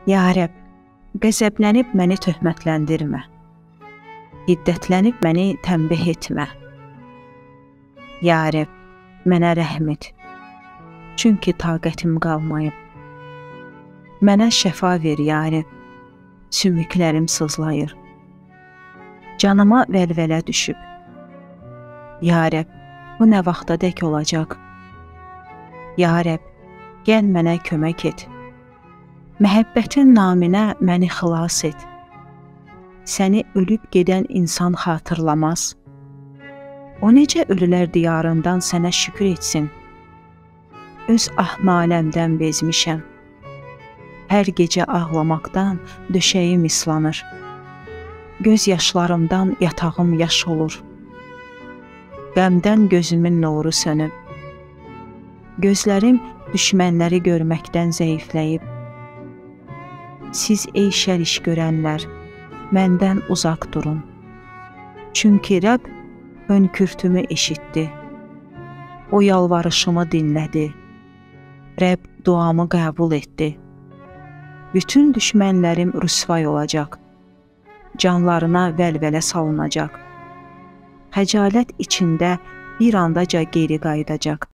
Ya Rəbb, qəzəblənib məni töhmətləndirmə, hiddətlənib məni tənbih etmə. Ya Rəbb, mənə rəhm et, çünki taqətim qalmayıb. Mənə şəfa ver, ya Rəbb, sümüklərim sızlayır. Canıma vəlvələ düşüb. Ya Rəbb, bu nə vaxtadək olacaq? Ya Rəbb, gəl mənə kömək et. Məhəbbətin naminə məni xilas et. Səni ölüb gedən insan xatırlamaz. O necə ölülər diyarından sənə şükür etsin? Öz ah-naləmdən bezmişəm. Hər gecə ağlamaqdan döşəyim islanır. Göz yaşlarımdan yatağım yaş olur. Qəmdən gözümün nuru sönüb. Gözlərim düşmənləri görməkdən zəifləyib. Siz ey şər iş görənlər, məndən uzaq durun. Çünki Rəbb hönkürtümü eşitdi. O yalvarışımı dinlədi. Rəbb duamı qəbul etdi. Bütün düşmənlərim rüsvay olacaq. Canlarına vəlvələ salınacaq. Xəcalət içində bir andaca geri qayıdacaq.